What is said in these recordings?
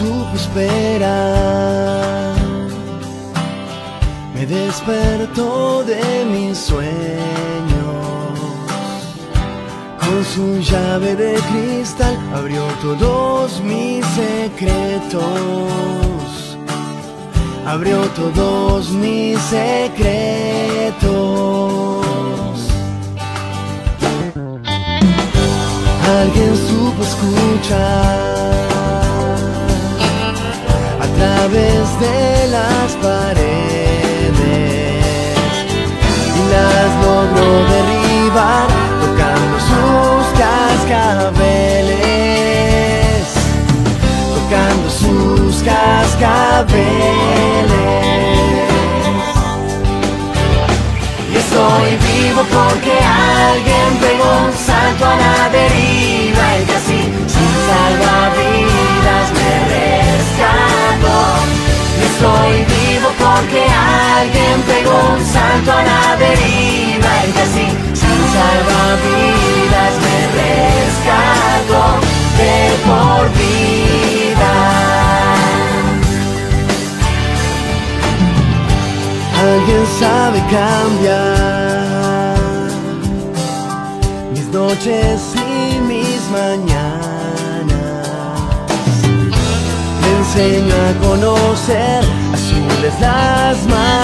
supo esperar, me despertó de mis sueños, con su llave de cristal abrió todos mis secretos, abrió todos mis secretos. Alguien supo escuchar a través de las paredes y las logró derribar tocando sus cascabeles, tocando sus cascabeles. Y estoy vivo porque alguien pegó un salto a la deriva y casi sin salvavidas me rescató. Y estoy vivo porque alguien pegó un salto a la deriva y casi sin salvavidas me rescató de por vida. Alguien sabe cambiar mis noches y mis mañanas. Me enseño a conocer azules las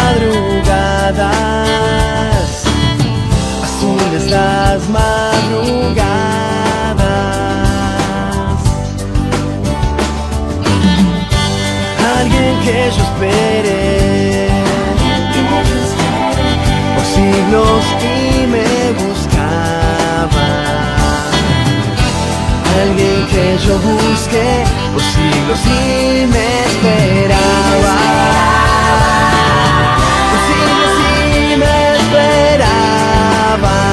madrugadas, azules las madrugadas. Alguien que yo espere por siglos y me buscaba, alguien que yo busqué por siglos y me esperaba, por siglos y me esperaba.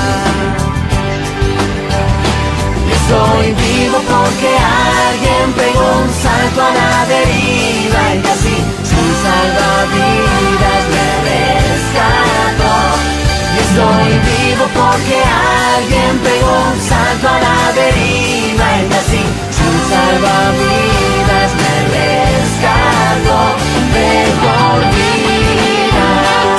Y estoy vivo porque alguien pegó un salto a la deriva y casi sin salvavidas me rescató. Y estoy vivo porque alguien pegó un salto a la deriva y casi sin salvavidas me rescató de por vida.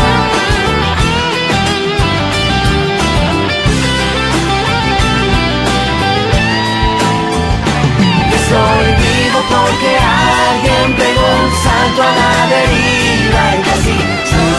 Y estoy vivo porque alguien pegó un salto a la deriva y casi sin